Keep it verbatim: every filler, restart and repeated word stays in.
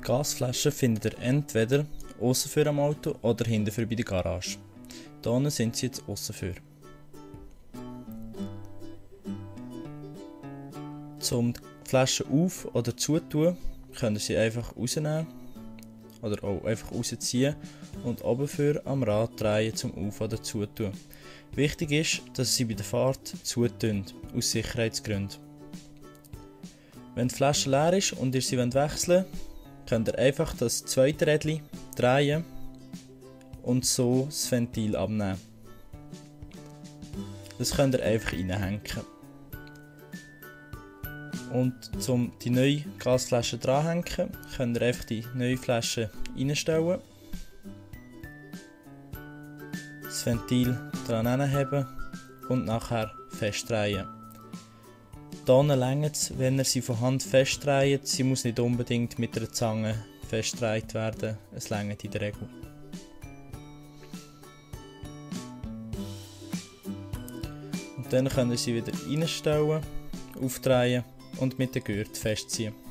Die Gasflaschen findet ihr entweder aussen für am Auto oder hinten für bei der Garage. Hier unten sind sie jetzt aussen für. Um die Flaschen auf- oder zutun, könnt ihr sie einfach rausnehmen oder auch einfach rausziehen und oben für am Rad drehen zum Auf- oder Zutun. Wichtig ist, dass ihr sie bei der Fahrt zutun, aus Sicherheitsgründen. Wenn die Flasche leer ist und ihr sie wechseln wollt, könnt ihr einfach das zweite Rädchen drehen und so das Ventil abnehmen. Das könnt ihr einfach reinhängen. Und um die neue Gasflasche dranhängen, könnt ihr einfach die neue Flasche reinstellen, das Ventil dran hinheben und nachher festdrehen. Hier reicht es, wenn ihr sie von Hand festdreht. Sie muss nicht unbedingt mit einer Zange festgedreht werden, es reicht in der Regel. Und dann könnt ihr sie wieder reinstellen, aufdrehen und mit der Gurt festziehen.